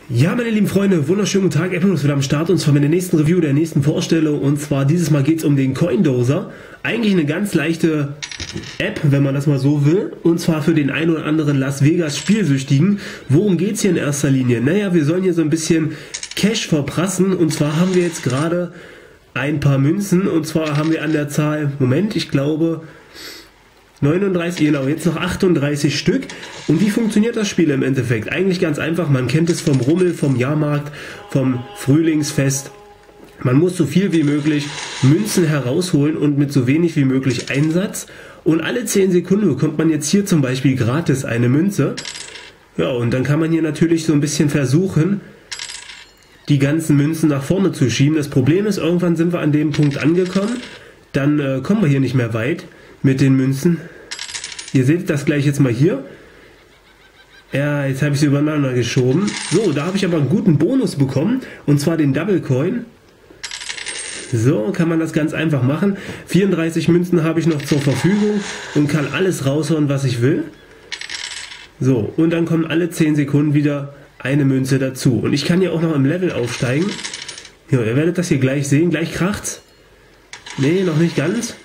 Ja, meine lieben Freunde, wunderschönen guten Tag, Apple ist wieder am Start und zwar mit der nächsten Review, der nächsten Vorstellung, und zwar dieses Mal geht es um den Coindozer. Eigentlich eine ganz leichte App, wenn man das mal so will, und zwar für den einen oder anderen Las Vegas Spielsüchtigen. Worum geht es hier in erster Linie? Naja, wir sollen hier so ein bisschen Cash verprassen, und zwar haben wir jetzt gerade ein paar Münzen, und zwar haben wir an der Zahl, Moment, ich glaube 39, genau, jetzt noch 38 Stück. Und wie funktioniert das Spiel im Endeffekt? Eigentlich ganz einfach, man kennt es vom Rummel, vom Jahrmarkt, vom Frühlingsfest. Man muss so viel wie möglich Münzen herausholen und mit so wenig wie möglich Einsatz. Und alle 10 Sekunden bekommt man jetzt hier zum Beispiel gratis eine Münze. Ja, und dann kann man hier natürlich so ein bisschen versuchen, die ganzen Münzen nach vorne zu schieben. Das Problem ist, irgendwann sind wir an dem Punkt angekommen, dann kommen wir hier nicht mehr weit mit den Münzen. Ihr seht das gleich jetzt mal hier. Ja, jetzt habe ich sie übereinander geschoben. So, da habe ich aber einen guten Bonus bekommen, und zwar den Double Coin. So kann man das ganz einfach machen. 34 Münzen habe ich noch zur Verfügung und kann alles raushauen, was ich will. So, und dann kommen alle 10 Sekunden wieder eine Münze dazu. Und ich kann hier auch noch im Level aufsteigen. Ja, ihr werdet das hier gleich sehen. Gleich kracht's. Nee, noch nicht ganz.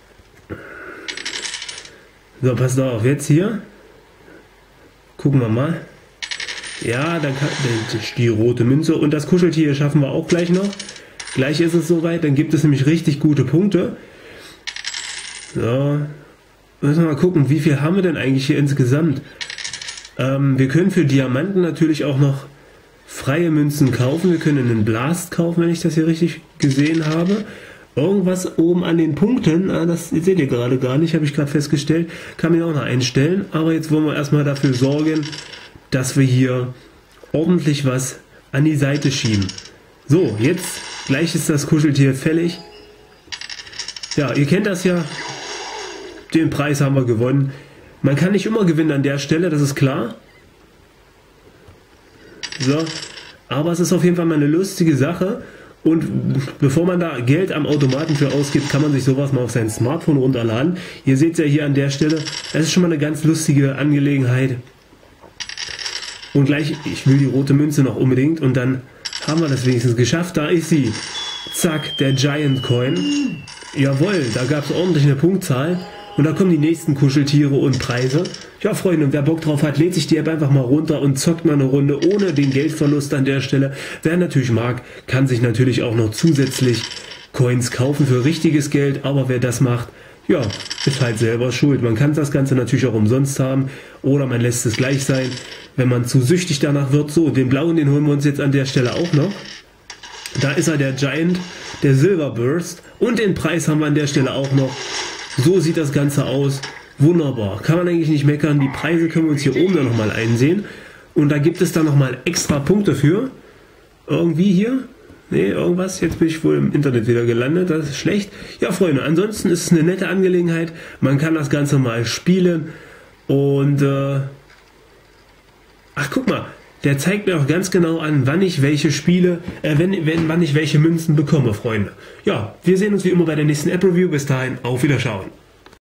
So, passt auf, jetzt hier. Gucken wir mal. Ja, dann kann die rote Münze und das Kuscheltier schaffen wir auch gleich noch. Gleich ist es soweit, dann gibt es nämlich richtig gute Punkte. So, müssen wir mal gucken, wie viel haben wir denn eigentlich hier insgesamt? Wir können für Diamanten natürlich auch noch freie Münzen kaufen. Wir können einen Blast kaufen, wenn ich das hier richtig gesehen habe. Irgendwas oben an den Punkten, das seht ihr gerade gar nicht, habe ich gerade festgestellt, kann man auch noch einstellen. Aber jetzt wollen wir erstmal dafür sorgen, dass wir hier ordentlich was an die Seite schieben. So, jetzt gleich ist das Kuscheltier fällig. Ja, ihr kennt das ja. Den Preis haben wir gewonnen. Man kann nicht immer gewinnen an der Stelle, das ist klar. So, aber es ist auf jeden Fall mal eine lustige Sache. Und bevor man da Geld am Automaten für ausgibt, kann man sich sowas mal auf sein Smartphone runterladen. Ihr seht es ja hier an der Stelle, das ist schon mal eine ganz lustige Angelegenheit. Und gleich, ich will die rote Münze noch unbedingt, und dann haben wir das wenigstens geschafft. Da ist sie. Zack, der Giant Coin. Jawohl, da gab es ordentlich eine Punktzahl. Und da kommen die nächsten Kuscheltiere und Preise. Ja, Freunde, und wer Bock drauf hat, lädt sich die App einfach mal runter und zockt mal eine Runde ohne den Geldverlust an der Stelle. Wer natürlich mag, kann sich natürlich auch noch zusätzlich Coins kaufen für richtiges Geld. Aber wer das macht, ja, ist halt selber schuld. Man kann das Ganze natürlich auch umsonst haben oder man lässt es gleich sein, wenn man zu süchtig danach wird. So, den blauen, den holen wir uns jetzt an der Stelle auch noch. Da ist er, der Giant, der Silver Burst. Und den Preis haben wir an der Stelle auch noch. So sieht das Ganze aus. Wunderbar. Kann man eigentlich nicht meckern. Die Preise können wir uns hier oben dann nochmal einsehen. Und da gibt es dann nochmal extra Punkte für. Irgendwie hier. Nee, irgendwas. Jetzt bin ich wohl im Internet wieder gelandet. Das ist schlecht. Ja, Freunde, ansonsten ist es eine nette Angelegenheit. Man kann das Ganze mal spielen. Und, ach, guck mal. Der zeigt mir auch ganz genau an, wann ich welche Spiele, wann ich welche Münzen bekomme, Freunde. Ja, wir sehen uns wie immer bei der nächsten App-Review. Bis dahin, auf Wiederschauen.